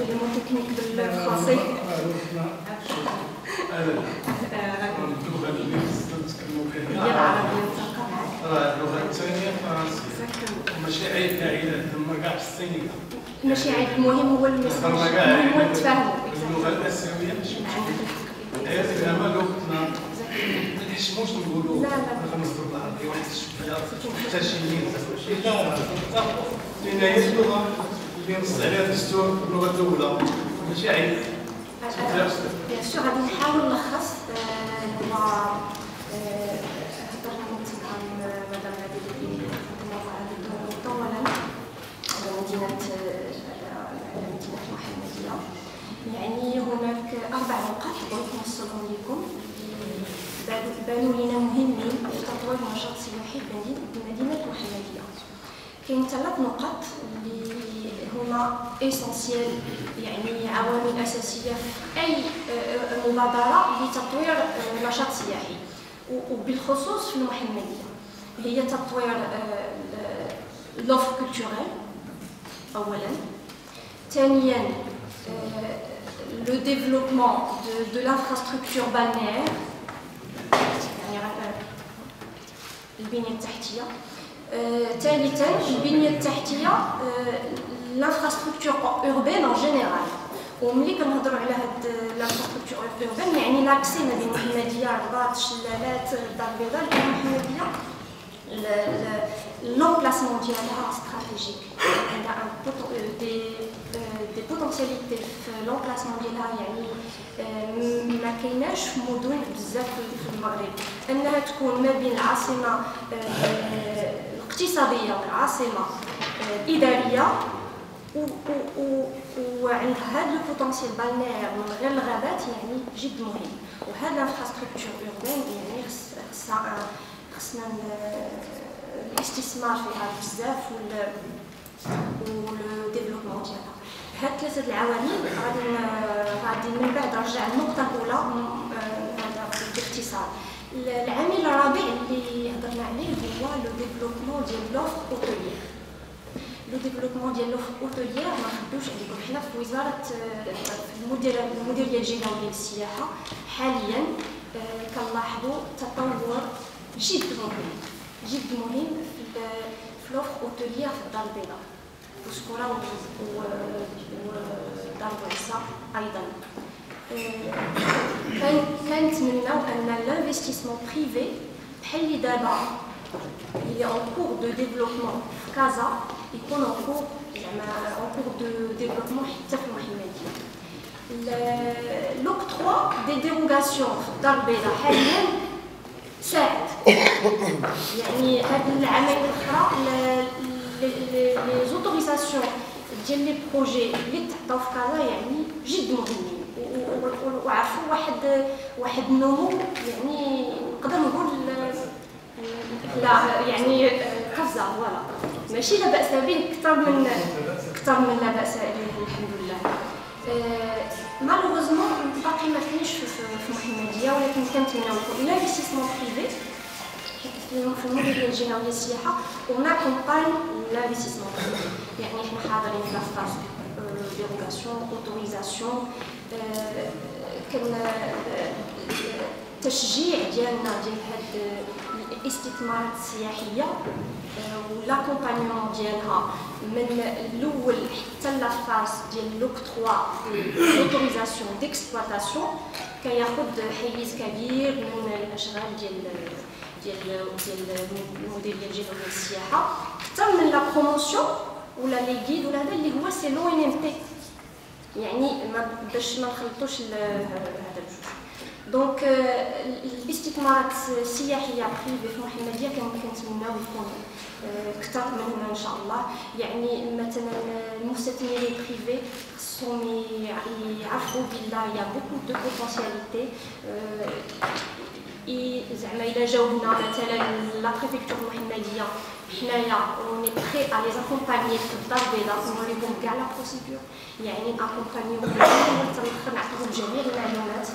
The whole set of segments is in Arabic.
لي مو تكنيك بالفرنسي. هي العربية اللغة الثانية فرنسية. ماشي عيب كاع تما كاع في الصينية. ماشي عيب، المهم هو المهم هو التفاهم. اللغة الآسيوية ماشي هي زعما لغتنا ما نحشموش نقولوا كنهضروا بالعربية واحد شوية متشابهين لأن هي اللغة اللي نص عليها الدستور اللغة الأولى ماشي عيب. بيان سور غادي نحاول نلخص هضرنا مع مدام غادي طولا على مدينة محمدية. يعني هناك 4 نقاط بغيت نوصلهم لكم بانوا لنا مهمين في تطوير نشاط سياحي بمدينة محمدية. كاين 3 نقط اللي هما اسونسيال، يعني عوامل اساسيه في اي مبادره لتطوير نشاط سياحي وبالخصوص في المحمديه، هي تطوير لوفر كولتوريل اولا، ثانيا لو ديفلوبمون دو لانفراستركتور بالنيير يعني البنيه التحتيه، ثالثا البنيه التحتيه لانفراستركتور اوربين ان جينيرال. وملي كنهضروا على هاد لانفراستركتور اوربين يعني لاكسي ما بين المحمديه، الرباط، الشلالات، الدار البيضاء. لان المحمديه لومبلاسمون ديالها استراتيجيك، عندها دي بوتونسياليتي في لومبلاسمون ديالها، يعني ما كايناش مدن بزاف في المغرب انها تكون ما بين العاصمه الاقتصاديه والعاصمه الاداريه وعندها هذا البوتونسيال بالنير من غير الغابات، يعني جد مهم. وهذا الانفراستركتور اوربان يعني خصنا الاستثمار فيها بزاف والديفلوبمون ديالها. هاد 3 العوامل غادي من بعد نرجع للنقطه الاولى هذا باختصار. العامل الرابع اللي هضرنا عليه هو لو ديفلوبمون ديال لوفر اوتوليير. لو ديفلوبمون ديال لوفر اوتوليير ما نخبيوش عليكم، حنا في وزاره المديريه الجهويه للسياحه حاليا كنلاحظوا تطور جد مهم في لوفر اوتوليير في الدار البيضاء وسكوره ودار الوعسه ايضا. كنتمناو ان الانفستيسمون بريفي بحال اللي دابا اللي اون كور دو ديفلوبمون في كازا يكون اون كور دو ديفلوبمون حتى في المحمديه. لوكتروا دي ديروغاسيون في الدار البيضاء حاليا ساعد، يعني هاد العمليه الاخرى لي زوتوريزاسيون ديال لي بروجي اللي تعطاو في كازا يعني جد مهمين وعرفوا واحد النمو، يعني نقدر نقول لا يعني كازا فوالا ماشي لا باس به، اكثر من لا باس به الحمد لله. مالوغوزمون باقي ما كاينش في محمديه، ولكن كنتمناو لانفستيسمون بريفي في المديريه الجهويه للسياحه وناكومباج لانفستيسمون بريفي. يعني احنا حاضرين في لافاز ديروغاسيون اوتوريزاسيون، كان التشجيع ديالنا ديال هاد الاستثمارات السياحيه ولاكومبانيمون ديالها من الاول حتى لافاز ديال لوكتروا لوتوريزاسيون ديكسبلوطاسيون كياخذ حيز كبير من الاشغال ديال المديريه الجهويه للسياحه، حتى من لا بروموسيون ولا لي غيد ولا هذا اللي هو سي لو ان ام تي، يعني باش ما نخلطوش هذا الجوج. دونك الاستثمارات السياحيه بريفي في محمديه كنتمناو يكون اكثر من هنا ان شاء الله. يعني مثلا المستثمرين بريفي خصهم يعرفوا بلا يا بوكو دو بوتونسياليتي، زعما الا جاو هنا مثلا لا بريفكتور المحمديه حنايا اوني بري ا لي اكومبانيي في الدار البيضاء نوريكم كاع لا بروسيدور، يعني ناكومبانيو من الاخر نعطيهم جميع المعلومات.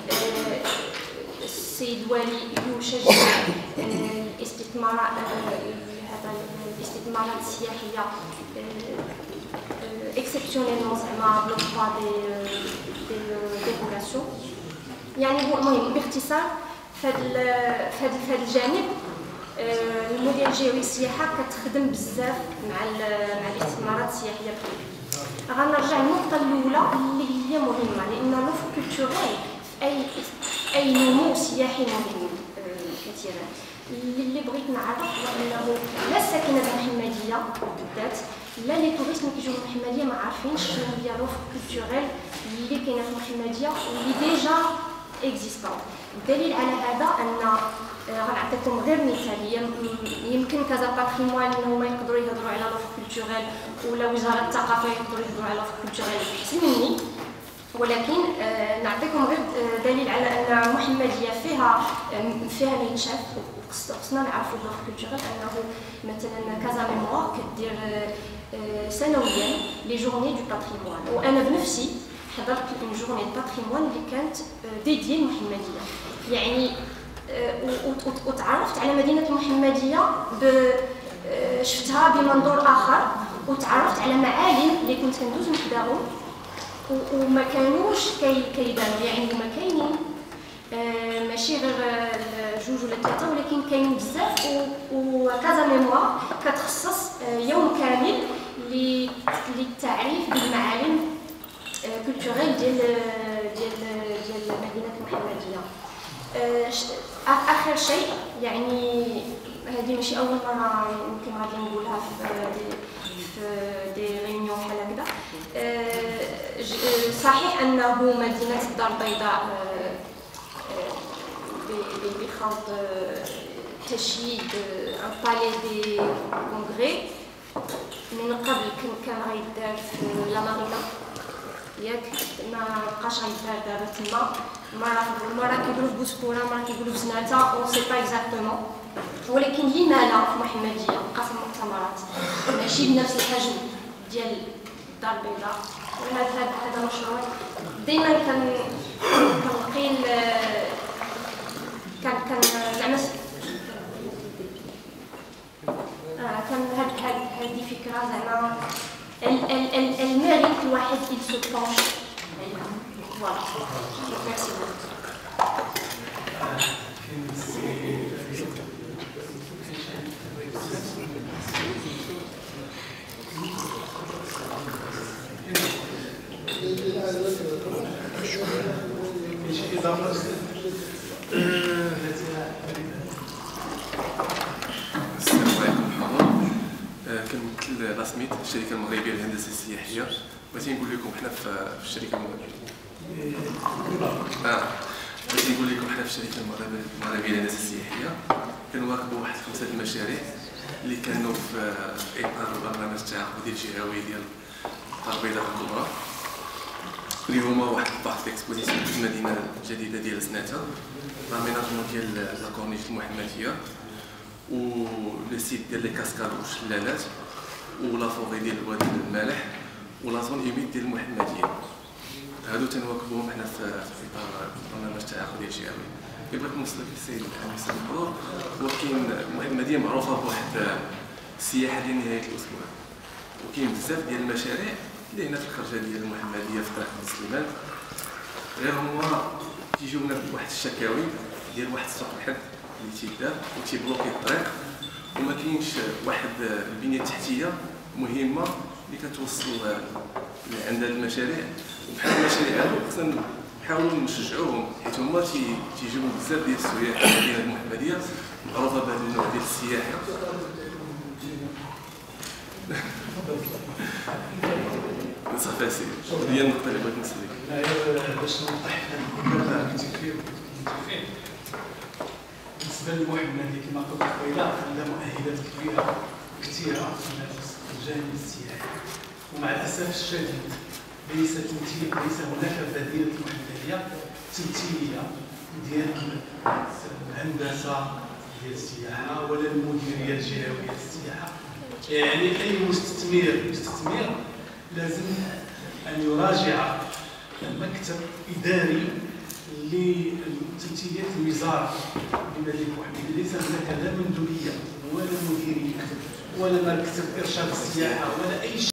السيد والي يشجع الاستثمارات هذا الاستثمارات السياحيه اكسبسيونيلمون زعما بلوكوا دي ديكوراسيون. يعني المهم باختصار في هذا الجانب المديريه الجهويه للسياحه كتخدم بزاف مع الاستثمارات السياحيه البريفي. غنرجع للنقطه الاولى اللي هي مهمه، لان لوفر كولتوريل في اي نمو سياحي مهم كثيرا. اللي بغيت نعرف هو انه لا الساكنه المحمديه بالذات لا لي توريست اللي كيجيو المحمديه ما عارفينش شنو هي لوفر كولتوريل اللي كاينه في المحمديه واللي ديجا اكزيستون. الدليل على هذا ان غنعطيكم غير مثال. يمكن كذا باتريمون هما يقدروا يهضروا على لوفر كولتوريل ولا وزاره الثقافه يقدروا يهضروا على لوفر كولتوريل احسن مني، ولكن نعطيكم غير دليل على ان المحمديه فيها ما يتشاف. خصنا نعرفوا لوفر كولتوريل انه مثلا كازا ميموار كدير سنويا لي جورني دو باتريمون، وانا بنفسي حضرت اون جورني دو باتريمون اللي كانت ديديي للمحمديه. يعني وتعرفت على مدينه المحمديه شفتها بمنظور اخر، وتعرفت على معالم اللي كنت كندوز من حداهم وما كانوش كيبانوا. يعني هما كاينين ماشي غير جوج ولا ثلاثه، ولكن كاينين بزاف. وكازا ميموار كتخصص يوم كامل للتعريف بالمعالم كولتوريل ديال مدينه المحمديه. اخر شيء، يعني هذه ماشي اول مره يمكن غادي نقولها في دي ريونيون بحال هكذا. صحيح انه مدينه الدار البيضاء بخوض تشييد بالي دي كونغري من قبل كان غيدار في لا مارينا، ياك ما بقاش غيدار دابا تما. مرة كيقولوا في بوسكوره، مرة كيقولوا في زناتة، اون سي با اكزاكتومون. ولكن لما لا في محمديه بقى في المؤتمرات ماشي بنفس الحجم ديال الدار البيضاء. هذا مشروع ديما كنقيل كان زعما كان هذه فكره زعما الميريت الواحد il se penche عليها. فوالا ميرسي. السلام عليكم حضور. كنمثل لاسميت الشركه المغربيه للهندسه السياحيه. بغيت نقول لكم حنا في الشركه المغربيه للهندسه السياحيه كنواكبوا واحد 5 المشاريع اللي كانوا في اطار البرنامج التعاقدي الجهوي ديال الدار البيضاء الكبرى، اللي هما واحد البارك ديكسبوزيسيون في المدينه الجديده ديال سناته، لاميناجمون ديال لاكورنيش المحمديه، و لو سيت ديال لي كاسكاد والشلالات، ولا فوغي ديال الوادي المالح، ولا زون ايميت ديال المحمديه. هادو تنواكبوهم حنا في اطار البرنامج التعاقدي الجهوي. اللي بغيت نوصل لك السيد الامين سيد الحضور هو كاين المحمديه معروفه بواحد السياحه ديال نهايه الاسبوع، وكاين بزاف ديال المشاريع اللي هنا في الخرجه ديال المحمديه في طريق بن سليمان. غير هما تيجيونا بواحد الشكاوي ديال واحد السوق الحد اللي تيدار وتيبلوكي الطريق، وما كاينش واحد البنيه التحتيه مهمه اللي كتوصل عند هاد المشاريع. وبحال المشاريع هادو خصنا نحاولوا نشجعوهم، حيت هما تيجيبوا بزاف ديال السياح لمدينه المحمديه معروفه بهذا النوع ديال السياحه. صافي سيدي، هي النقطه اللي بغيت نسلك. باش نوضح متفقين بالنسبه للمحمديه كما قلت قبيله عندها مؤهلات كبيره كثيره في الجانب السياحي، ومع الاسف الشديد ليس هناك بديل للمحمديه تمثيليه ديال الهندسه ديال السياحه ولا المديريه الجهويه للسياحه. يعني اي مستثمر لازم ان يراجع مكتب اداري لتمثيليه الوزاره لمدينه المحمديه. ليس هناك لا مندوبيه ولا مديريه ولا مركز ارشاد السياحه ولا اي شيء.